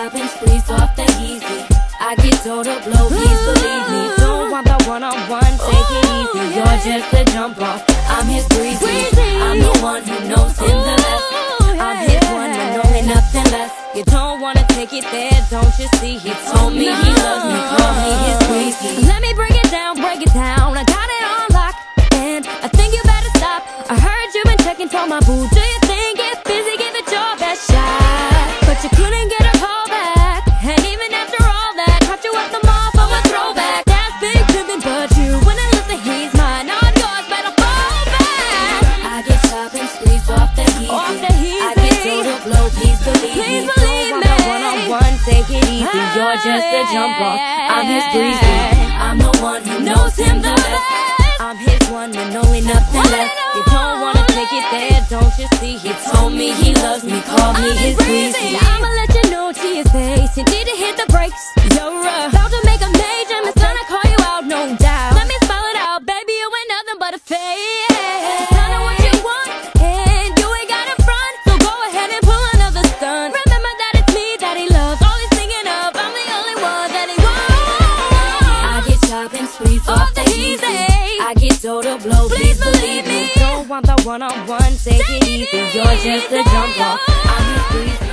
shopping sprees off the easy. I get told to blow, please believe me. Don't want the one-on-one, take it easy. You're just a jump off, I'm his breezy. I'm the one who knows him the best. I'm his one and only nothing less. You don't wanna take it there, don't you see? He told me he loves me, call me his breezy. Let me break it down, I got it on lock. And I think you better stop. I heard you've been checking for my boo. Do you think it's busy? Give it your best shot. But you couldn't get a call back. And even after all that, caught you at the mall for my throwback. That's big pimpin', but you wouldn't listen, he's mine. All yours, better fall back. I get shopping sprees off the easy. I get told to blow, please believe me. Don't want a one-on-one, take it easy. You're just a jump off, I'm his breezy. I'm the one who knows him the best. I'm his one and only nothing less. You don't wanna take it there, don't you see? He told me he loves me, call me his breezy. I'ma let you know to his face, you need to hit the brakes. You're about to make a major mistake. Gonna call you out, no doubt. Let me spell it out, baby, you ain't nothing but a fake. It's not what you want, and you ain't got a front. So go ahead and pull another stunt. Remember that it's me that he loves, all he's thinking of. I'm the only one that he wants. I get shopping sprees off the easy. I get told to blow, please believe me. Don't want the one-on-one, take it easy. You're just a jump off, I'm his breezy.